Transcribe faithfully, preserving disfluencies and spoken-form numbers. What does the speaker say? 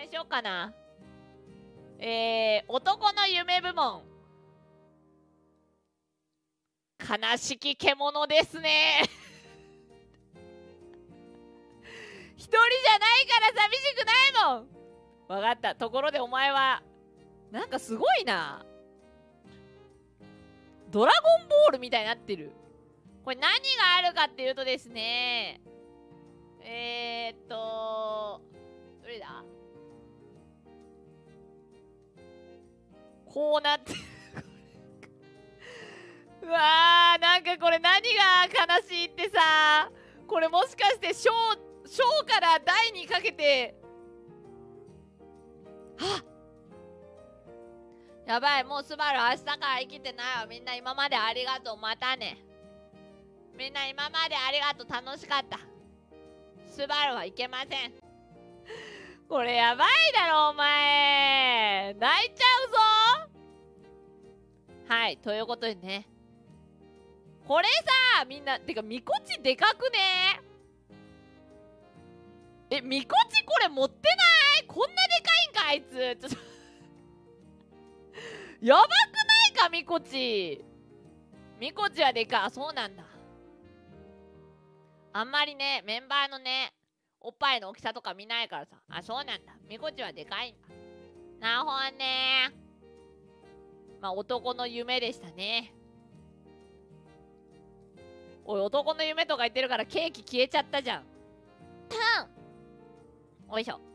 れしようかな。えー、男の夢部門。悲しき獣ですね。一人じゃないから寂しくないもん。わかった。ところでお前は、なんかすごいな。ドラゴンボールみたいになってる。これ何があるかっていうとですね。えー、っと、どれだ？こうなってる。うわー、なんかこれ何が悲しいってさ、これもしかして小、小から大にかけて、はっ、やばい、もうスバル明日から生きてないわ。みんな今までありがとう。またね。みんな今までありがとう。楽しかった。スバルはいけません。これやばいだろ、お前。泣いちゃうぞ。はい、ということでね。これさ、みんな、てか、みこちでかくね？え、みこちこれ持ってない？こんなでかいんか、あいつ。ちょっとやばくないか、みこち。みこちはでか。そうなんだ。あんまりね、メンバーのね、おっぱいの大きさとか見ないからさ。あ、そうなんだ。みこちはでかいんだ。なるほどね。まあ、男の夢でしたね。おい、男の夢とか言ってるからケーキ消えちゃったじゃん。おいしょ。